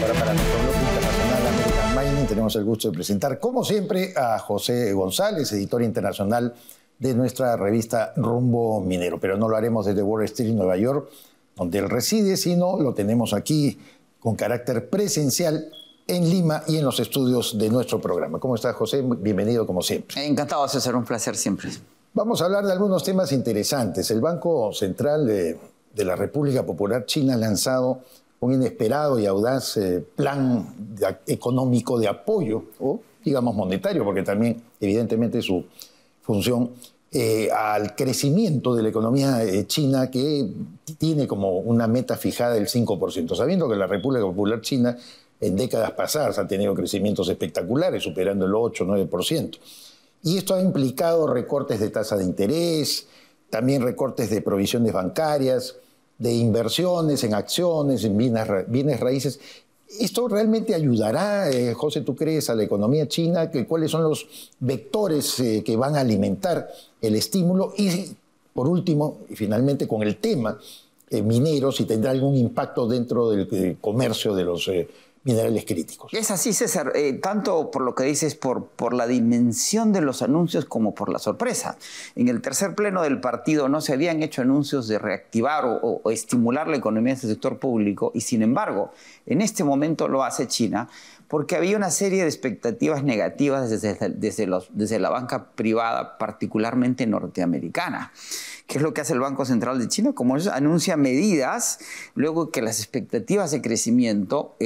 Ahora para nuestro bloque internacional American Mining tenemos el gusto de presentar, como siempre, a José González, editor internacional de nuestra revista Rumbo Minero. Pero no lo haremos desde Wall Street, Nueva York, donde él reside, sino lo tenemos aquí con carácter presencial en Lima y en los estudios de nuestro programa. ¿Cómo estás, José? Bienvenido, como siempre. Encantado, César. Un placer siempre. Vamos a hablar de algunos temas interesantes. El Banco Central de la República Popular China ha lanzado un inesperado y audaz plan económico de apoyo, o digamos monetario, porque también evidentemente su función, al crecimiento de la economía china, que tiene como una meta fijada del 5%, sabiendo que la República Popular China en décadas pasadas ha tenido crecimientos espectaculares, superando el 8-9%. Y esto ha implicado recortes de tasa de interés, también recortes de provisiones bancarias, de inversiones en acciones, en bienes raíces. ¿Esto realmente ayudará, José, tú crees, a la economía china? ¿Cuáles son los vectores que van a alimentar el estímulo? Y, por último, y finalmente, con el tema minero, si tendrá algún impacto dentro del comercio de los minerales críticos. Es así, César, tanto por lo que dices, por la dimensión de los anuncios como por la sorpresa. En el tercer pleno del partido no se habían hecho anuncios de reactivar o estimular la economía del sector público, y sin embargo, en este momento lo hace China, porque había una serie de expectativas negativas desde la banca privada, particularmente norteamericana. ¿Qué es lo que hace el Banco Central de China? Como eso, anuncia medidas luego que las expectativas de crecimiento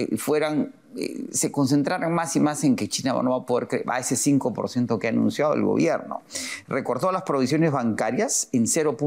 se concentraran más y más en que China no va a poder crecer a ese 5% que ha anunciado el gobierno. Recortó las provisiones bancarias en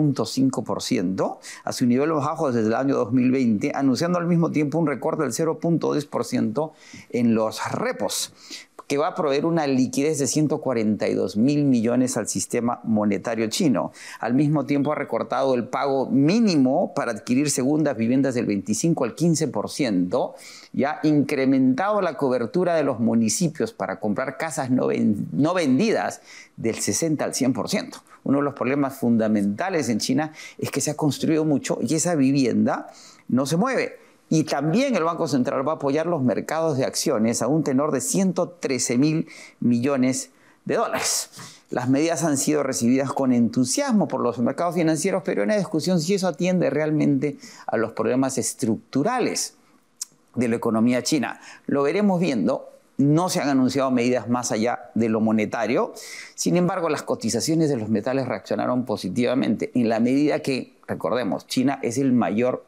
0.5% a su nivel más bajo desde el año 2020, anunciando al mismo tiempo un recorte del 0.10% en los repos, que va a proveer una liquidez de 142.000 millones al sistema monetario chino. Al mismo tiempo ha recortado el pago mínimo para adquirir segundas viviendas del 25 al 15%, y ha incrementado la cobertura de los municipios para comprar casas no vendidas del 60 al 100%. Uno de los problemas fundamentales en China es que se ha construido mucho y esa vivienda no se mueve. Y también el Banco Central va a apoyar los mercados de acciones a un tenor de 113.000 millones de dólares. Las medidas han sido recibidas con entusiasmo por los mercados financieros, pero hay una discusión si eso atiende realmente a los problemas estructurales de la economía china. Lo veremos viendo. No se han anunciado medidas más allá de lo monetario. Sin embargo, las cotizaciones de los metales reaccionaron positivamente en la medida que, recordemos, China es el mayor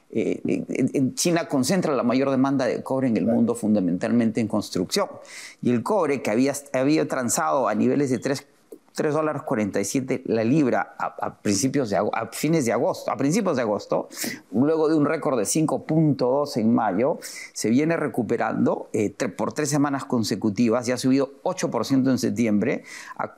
China concentra la mayor demanda de cobre en el mundo, fundamentalmente en construcción. Y el cobre, que había transado a niveles de $3.47 la libra a principios de agosto, luego de un récord de 5.2 en mayo, se viene recuperando por 3 semanas consecutivas y ha subido 8% en septiembre a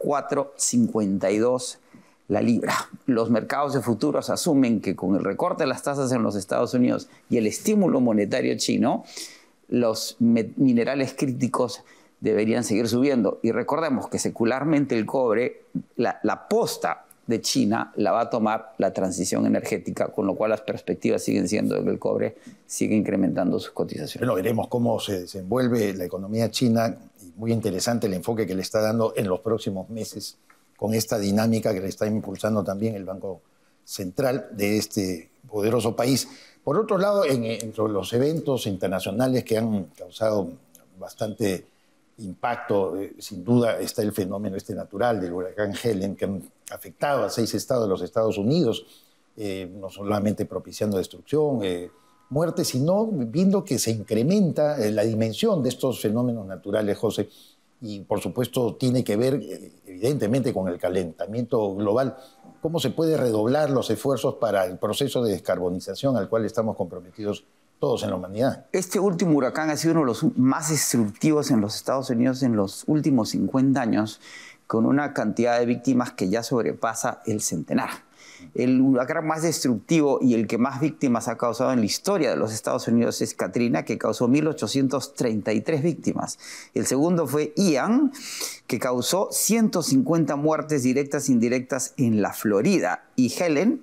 4.52 la libra. Los mercados de futuros asumen que con el recorte de las tasas en los Estados Unidos y el estímulo monetario chino, los minerales críticos deberían seguir subiendo. Y recordemos que secularmente el cobre, la posta de China la va a tomar la transición energética, con lo cual las perspectivas siguen siendo de que el cobre sigue incrementando sus cotizaciones. Bueno, veremos cómo se desenvuelve la economía china, y muy interesante el enfoque que le está dando en los próximos meses, con esta dinámica que le está impulsando también el Banco Central de este poderoso país. Por otro lado, entre los eventos internacionales que han causado bastante impacto, sin duda está el fenómeno natural del huracán Helen, que han afectado a 6 estados de los Estados Unidos, no solamente propiciando destrucción, muerte, sino viendo que se incrementa la dimensión de estos fenómenos naturales, José. Y, por supuesto, tiene que ver, evidentemente, con el calentamiento global. ¿Cómo se puede redoblar los esfuerzos para el proceso de descarbonización al cual estamos comprometidos todos en la humanidad? Este último huracán ha sido uno de los más destructivos en los Estados Unidos en los últimos 50 años, con una cantidad de víctimas que ya sobrepasa el centenar. El huracán más destructivo y el que más víctimas ha causado en la historia de los Estados Unidos es Katrina, que causó 1.833 víctimas. El segundo fue Ian, que causó 150 muertes directas e indirectas en la Florida. Y Helen,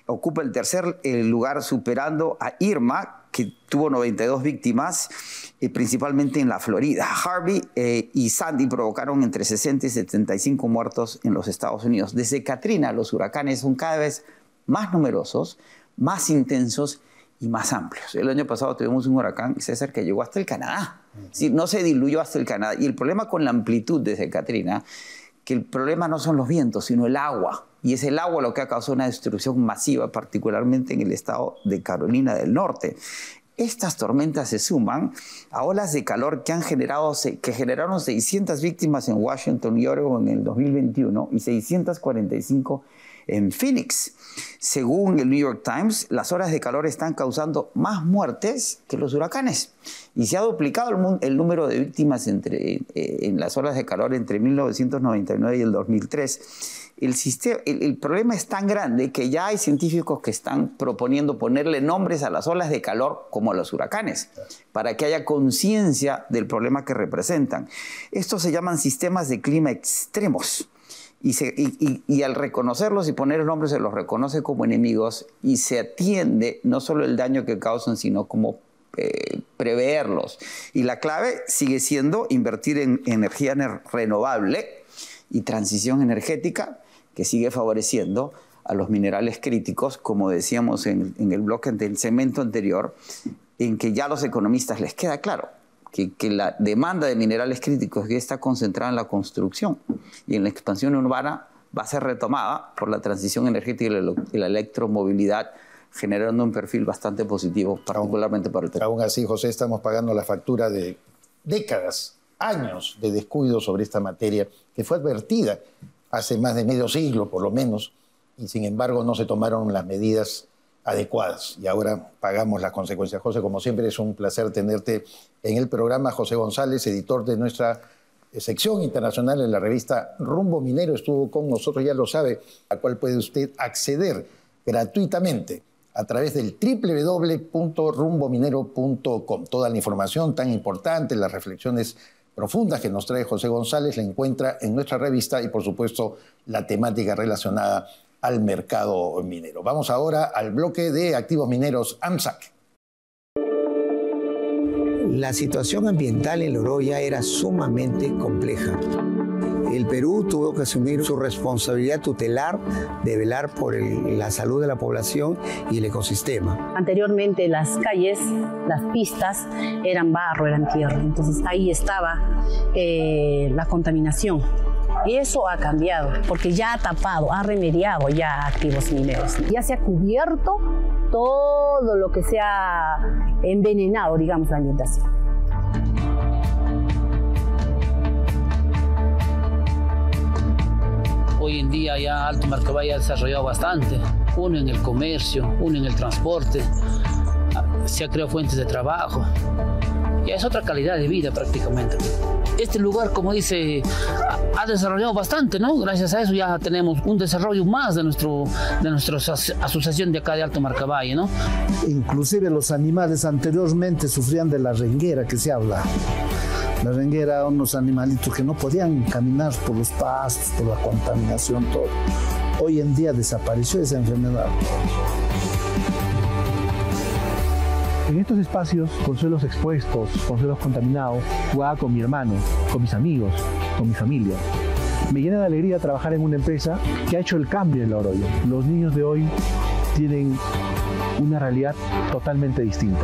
ocupa el tercer lugar, superando a Irma, que tuvo 92 víctimas, principalmente en la Florida. Harvey y Sandy provocaron entre 60 y 75 muertos en los Estados Unidos. Desde Katrina, los huracanes son cada vez más numerosos, más intensos y más amplios. El año pasado tuvimos un huracán, César, que llegó hasta el Canadá. Sí, no se diluyó hasta el Canadá. Y el problema con la amplitud desde Katrina, que el problema no son los vientos, sino el agua. Y es el agua lo que ha causado una destrucción masiva, particularmente en el estado de Carolina del Norte. Estas tormentas se suman a olas de calor que generaron 600 víctimas en Washington y Oregon en el 2021 y 645 en Phoenix. Según el New York Times, las olas de calor están causando más muertes que los huracanes. Y se ha duplicado el número de víctimas en las olas de calor entre 1999 y el 2003. El problema es tan grande que ya hay científicos que están proponiendo ponerle nombres a las olas de calor como a los huracanes, para que haya conciencia del problema que representan. Estos se llaman sistemas de clima extremos. Y al reconocerlos y poner el nombre se los reconoce como enemigos y se atiende no solo el daño que causan, sino como preverlos. Y la clave sigue siendo invertir en energía renovable y transición energética, que sigue favoreciendo a los minerales críticos, como decíamos en el bloque del segmento anterior, en que ya a los economistas les queda claro que la demanda de minerales críticos que está concentrada en la construcción y en la expansión urbana va a ser retomada por la transición energética y la electromovilidad, generando un perfil bastante positivo, particularmente para el Perú. Aún así, José, estamos pagando la factura de décadas, años de descuido sobre esta materia, que fue advertida hace más de medio siglo, por lo menos, y sin embargo no se tomaron las medidas adecuadas. Y ahora pagamos las consecuencias. José, como siempre, es un placer tenerte en el programa. José González, editor de nuestra sección internacional en la revista Rumbo Minero, estuvo con nosotros, ya lo sabe, a cual puede usted acceder gratuitamente a través del www.rumbominero.com. Toda la información tan importante, las reflexiones profundas que nos trae José González, la encuentra en nuestra revista y, por supuesto, la temática relacionada al mercado minero. Vamos ahora al bloque de activos mineros AMSAC. La situación ambiental en Loroya era sumamente compleja. El Perú tuvo que asumir su responsabilidad tutelar de velar por la salud de la población y el ecosistema. Anteriormente las calles, las pistas eran barro, eran tierra, entonces ahí estaba la contaminación. Y eso ha cambiado, porque ya ha tapado, ha remediado ya activos mineros. Ya se ha cubierto todo lo que se ha envenenado, digamos, la ambientación. Hoy en día ya Alto Marcabay ha desarrollado bastante, uno en el comercio, uno en el transporte, se ha creado fuentes de trabajo, ya es otra calidad de vida prácticamente. Este lugar, como dice, ha desarrollado bastante, ¿no? Gracias a eso ya tenemos un desarrollo más de nuestra asociación de acá de Alto Marcabay, ¿no? Inclusive los animales anteriormente sufrían de la renguera que se habla. La renguera, unos animalitos que no podían caminar por los pastos, por la contaminación, todo. Hoy en día desapareció esa enfermedad. En estos espacios, con suelos expuestos, con suelos contaminados, jugaba con mi hermano, con mis amigos, con mi familia. Me llena de alegría trabajar en una empresa que ha hecho el cambio en Loroya. Los niños de hoy tienen una realidad totalmente distinta.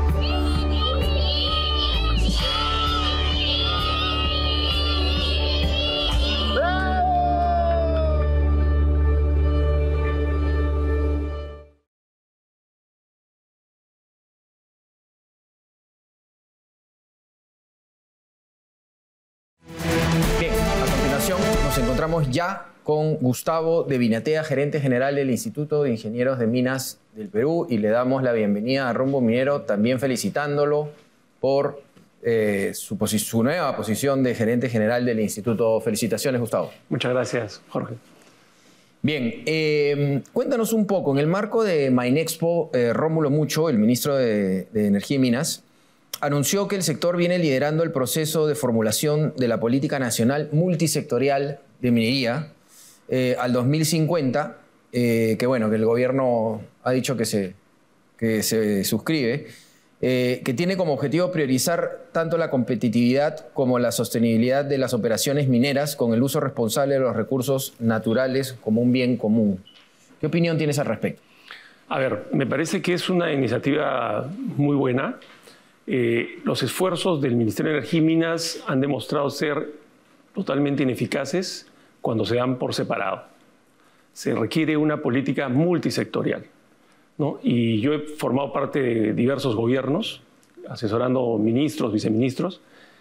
Nos encontramos ya con Gustavo de Vinatea, gerente general del Instituto de Ingenieros de Minas del Perú, y le damos la bienvenida a Rumbo Minero, también felicitándolo por su nueva posición de gerente general del instituto. Felicitaciones, Gustavo. Muchas gracias, Jorge. Bien, cuéntanos un poco, en el marco de Minexpo, Rómulo Mucho, el ministro de Energía y Minas, anunció que el sector viene liderando el proceso de formulación de la política nacional multisectorial de minería al 2050, que bueno, que el gobierno ha dicho que se suscribe, que tiene como objetivo priorizar tanto la competitividad como la sostenibilidad de las operaciones mineras con el uso responsable de los recursos naturales como un bien común. ¿Qué opinión tienes al respecto? A ver, me parece que es una iniciativa muy buena. Los esfuerzos del Ministerio de Energía y Minas han demostrado ser totalmente ineficaces cuando se dan por separado. Se requiere una política multisectorial, ¿no? Y yo he formado parte de diversos gobiernos, asesorando ministros, viceministros,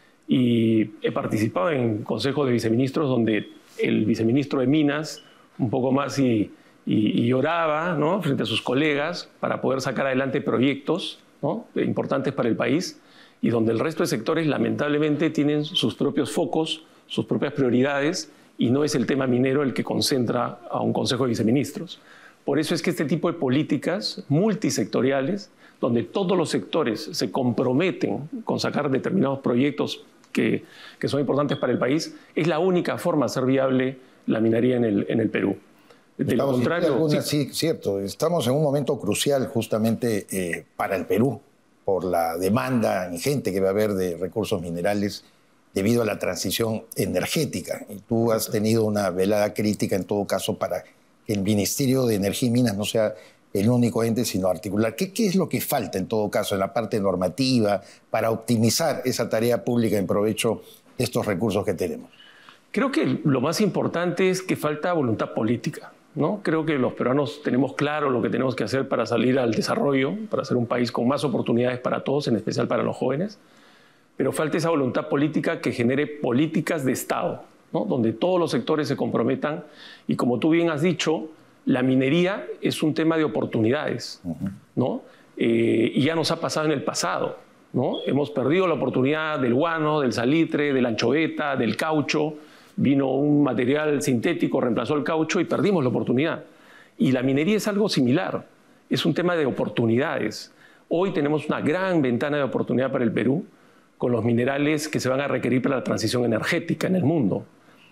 y he participado en consejos de viceministros donde el viceministro de Minas, un poco más y lloraba, ¿no?, frente a sus colegas para poder sacar adelante proyectos, ¿no?, importantes para el país, y donde el resto de sectores lamentablemente tienen sus propios focos, sus propias prioridades, y no es el tema minero el que concentra a un consejo de viceministros. Por eso es que este tipo de políticas multisectoriales, donde todos los sectores se comprometen con sacar determinados proyectos que son importantes para el país, es la única forma de hacer viable la minería en el Perú. De lo contrario, sí, cierto. Estamos en un momento crucial justamente para el Perú, por la demanda ingente que va a haber de recursos minerales debido a la transición energética. Y tú has tenido una velada crítica, en todo caso, para que el Ministerio de Energía y Minas no sea el único ente, sino articular. ¿Qué es lo que falta, en todo caso, en la parte normativa para optimizar esa tarea pública en provecho de estos recursos que tenemos? Creo que lo más importante es que falta voluntad política, ¿no? Creo que los peruanos tenemos claro lo que tenemos que hacer para salir al desarrollo, para ser un país con más oportunidades para todos, en especial para los jóvenes, pero falta esa voluntad política que genere políticas de Estado, ¿no?, donde todos los sectores se comprometan. Y como tú bien has dicho, la minería es un tema de oportunidades, ¿no? Y ya nos ha pasado en el pasado, ¿no? Hemos perdido la oportunidad del guano, del salitre, de la anchoveta, del caucho. Vino un material sintético, reemplazó el caucho y perdimos la oportunidad. Y la minería es algo similar, es un tema de oportunidades. Hoy tenemos una gran ventana de oportunidad para el Perú con los minerales que se van a requerir para la transición energética en el mundo.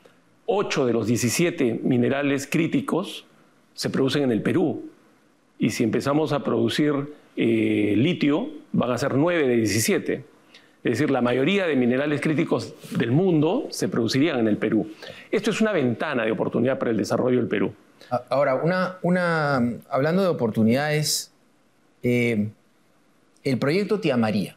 8 de los 17 minerales críticos se producen en el Perú. Y si empezamos a producir litio, van a ser 9 de 17. Es decir, la mayoría de minerales críticos del mundo se producirían en el Perú. Esto es una ventana de oportunidad para el desarrollo del Perú. Ahora, hablando de oportunidades, el proyecto Tía María.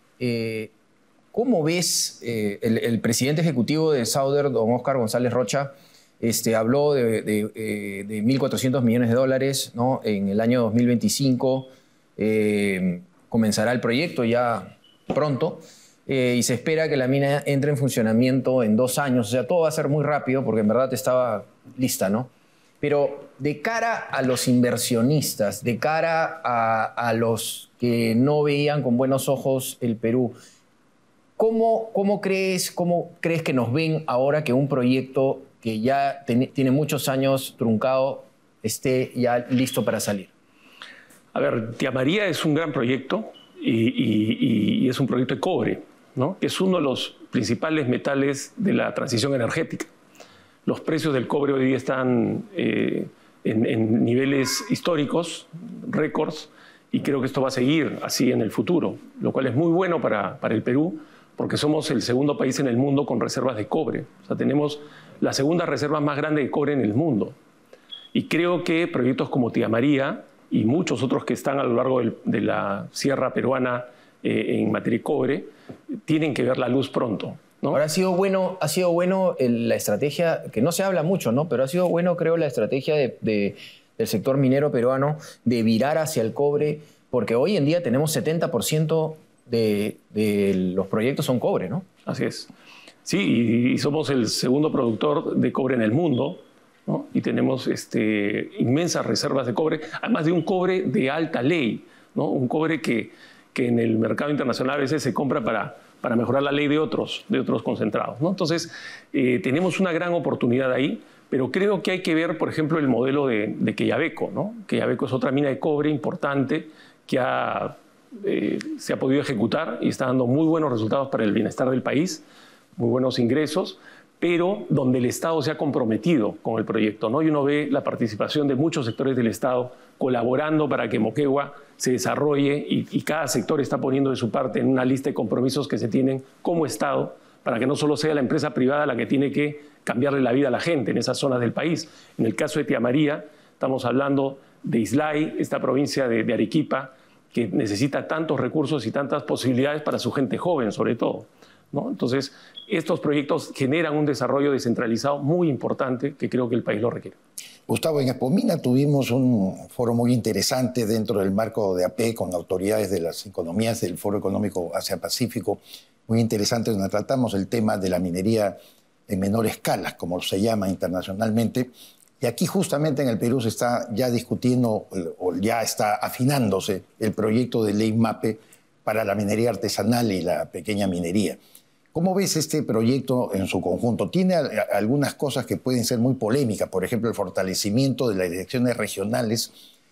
¿Cómo ves el presidente ejecutivo de Sauder, don Óscar González Rocha, habló de 1.400 millones de dólares, ¿no? En el año 2025 comenzará el proyecto ya pronto y se espera que la mina entre en funcionamiento en 2 años. O sea, todo va a ser muy rápido porque en verdad estaba lista, ¿no? Pero de cara a los inversionistas, de cara a los que no veían con buenos ojos el Perú, ¿cómo crees que nos ven ahora que un proyecto que ya tiene muchos años truncado esté ya listo para salir? A ver, Tía María es un gran proyecto y es un proyecto de cobre, ¿no?, que es uno de los principales metales de la transición energética. Los precios del cobre hoy día están en niveles históricos, récords, y creo que esto va a seguir así en el futuro, lo cual es muy bueno para el Perú, porque somos el segundo país en el mundo con reservas de cobre. O sea, tenemos la segunda reserva más grande de cobre en el mundo. Y creo que proyectos como Tía María y muchos otros que están a lo largo de la sierra peruana en materia de cobre tienen que ver la luz pronto, ¿no? Ahora ha sido bueno la estrategia, que no se habla mucho, ¿no?, pero ha sido bueno, creo, la estrategia del sector minero peruano de virar hacia el cobre, porque hoy en día tenemos 70% de los proyectos son cobre, ¿no? Así es. Sí, y somos el segundo productor de cobre en el mundo, ¿no? Y tenemos inmensas reservas de cobre, además de un cobre de alta ley, ¿no? Un cobre que en el mercado internacional a veces se compra para mejorar la ley de otros concentrados, ¿no? Entonces, tenemos una gran oportunidad ahí, pero creo que hay que ver, por ejemplo, el modelo de Quellaveco, ¿no? Quellaveco es otra mina de cobre importante que se ha podido ejecutar y está dando muy buenos resultados para el bienestar del país, muy buenos ingresos, pero donde el Estado se ha comprometido con el proyecto, ¿no? Y uno ve la participación de muchos sectores del Estado colaborando para que Moquegua se desarrolle y cada sector está poniendo de su parte en una lista de compromisos que se tienen como Estado para que no solo sea la empresa privada la que tiene que cambiarle la vida a la gente en esas zonas del país. En el caso de Tía María, estamos hablando de Islay, esta provincia de Arequipa, que necesita tantos recursos y tantas posibilidades para su gente joven, sobre todo, ¿no? Entonces, estos proyectos generan un desarrollo descentralizado muy importante que creo que el país lo requiere. Gustavo, en Expomina tuvimos un foro muy interesante dentro del marco de AP con autoridades de las economías del Foro Económico Asia-Pacífico, muy interesante, donde tratamos el tema de la minería en menor escala, como se llama internacionalmente. Y aquí justamente en el Perú se está ya discutiendo o ya está afinándose el proyecto de ley MAPE para la minería artesanal y la pequeña minería. ¿Cómo ves este proyecto en su conjunto? Tiene algunas cosas que pueden ser muy polémicas, por ejemplo, el fortalecimiento de las direcciones regionales,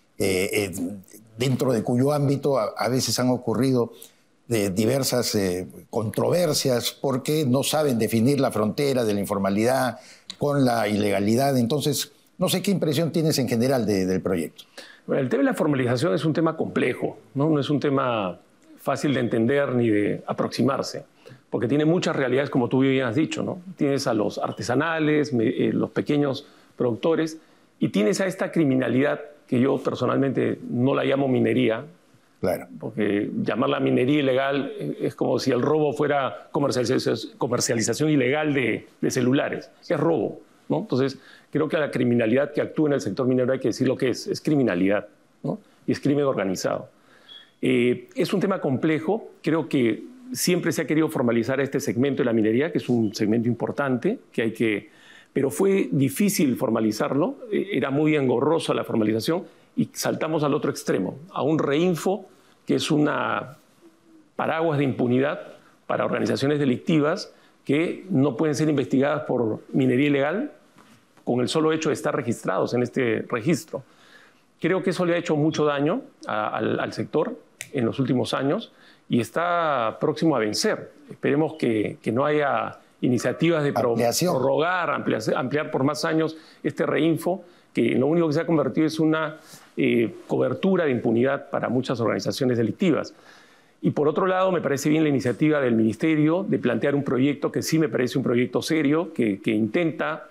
dentro de cuyo ámbito a veces han ocurrido diversas controversias porque no saben definir la frontera de la informalidad con la ilegalidad. Entonces, no sé qué impresión tienes en general del proyecto. Bueno, el tema de la formalización es un tema complejo, ¿no? No es un tema fácil de entender ni de aproximarse, porque tiene muchas realidades, como tú bien has dicho, ¿no? Tienes a los artesanales, los pequeños productores, y tienes a esta criminalidad que yo personalmente no la llamo minería, claro, porque llamarla minería ilegal es como si el robo fuera comercialización ilegal de celulares. Es robo, ¿no? Entonces, creo que a la criminalidad que actúa en el sector minero hay que decir lo que es criminalidad, ¿no? Y es crimen organizado. Es un tema complejo, creo que siempre se ha querido formalizar este segmento de la minería, que es un segmento importante, pero fue difícil formalizarlo, era muy engorrosa la formalización y saltamos al otro extremo, a un reinfo que es una paraguas de impunidad para organizaciones delictivas que no pueden ser investigadas por minería ilegal con el solo hecho de estar registrados en este registro. Creo que eso le ha hecho mucho daño al sector en los últimos años y está próximo a vencer. Esperemos que no haya iniciativas de prorrogar, ampliar por más años este reinfo, que lo único que se ha convertido es una cobertura de impunidad para muchas organizaciones delictivas. Y por otro lado, me parece bien la iniciativa del Ministerio de plantear un proyecto que sí me parece un proyecto serio, que intenta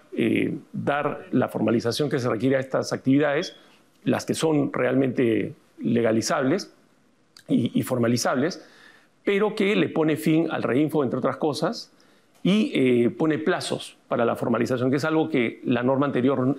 dar la formalización que se requiere a estas actividades, las que son realmente legalizables y formalizables, pero que le pone fin al reinfo, entre otras cosas, y pone plazos para la formalización, que es algo que la norma anterior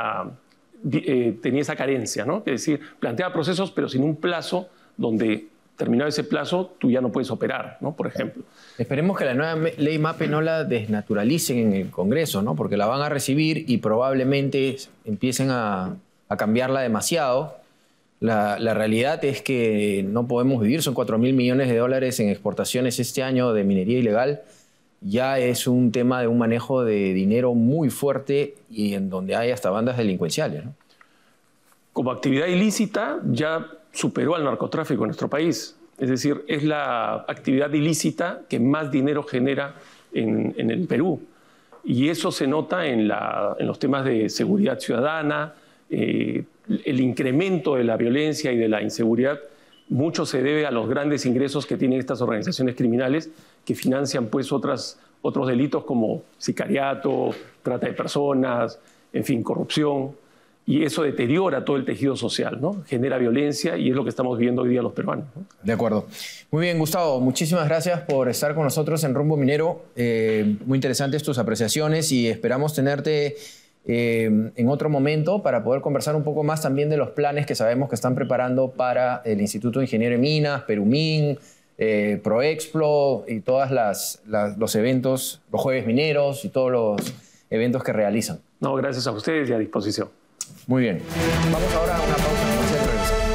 tenía esa carencia, ¿no? Es decir, plantea procesos, pero sin un plazo donde, terminado ese plazo, tú ya no puedes operar, ¿no? Por ejemplo. Esperemos que la nueva ley MAPE no la desnaturalicen en el Congreso, ¿no? Porque la van a recibir y probablemente empiecen a cambiarla demasiado. La realidad es que no podemos vivir, son 4.000 millones de dólares en exportaciones este año de minería ilegal. Ya es un tema de un manejo de dinero muy fuerte y en donde hay hasta bandas delincuenciales, ¿no? Como actividad ilícita ya superó al narcotráfico en nuestro país. Es decir, es la actividad ilícita que más dinero genera en el Perú. Y eso se nota en los temas de seguridad ciudadana, el incremento de la violencia y de la inseguridad. Mucho se debe a los grandes ingresos que tienen estas organizaciones criminales que financian pues otros delitos como sicariato, trata de personas, en fin, corrupción. Y eso deteriora todo el tejido social, ¿no? Genera violencia y es lo que estamos viviendo hoy día los peruanos, ¿no? De acuerdo. Muy bien, Gustavo, muchísimas gracias por estar con nosotros en Rumbo Minero. Muy interesantes tus apreciaciones y esperamos tenerte en otro momento para poder conversar un poco más también de los planes que sabemos que están preparando para el Instituto de Ingeniero de Minas, Perumin, Proexplo y todos los eventos, los jueves mineros y todos los eventos que realizan. No, gracias a ustedes y a disposición. Muy bien. Vamos ahora a una pausa.